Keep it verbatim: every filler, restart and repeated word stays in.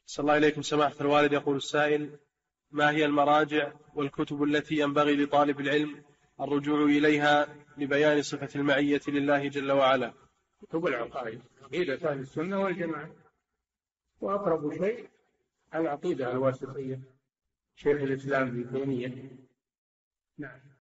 صلى الله إليكم سماحة الوالد. يقول السائل: ما هي المراجع والكتب التي ينبغي لطالب العلم الرجوع إليها لبيان صفة المعية لله جل وعلا؟ كتب العقائد، عقيدة أهل السنة والجماعة، وأقرب شيء العقيدة الواسطية، شيخ الإسلام ابن تيمية. نعم.